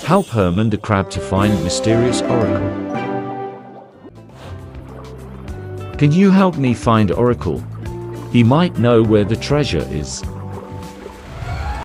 Help Hermann the Crab to find mysterious oracle. Can you help me find oracle? He might know where the treasure is.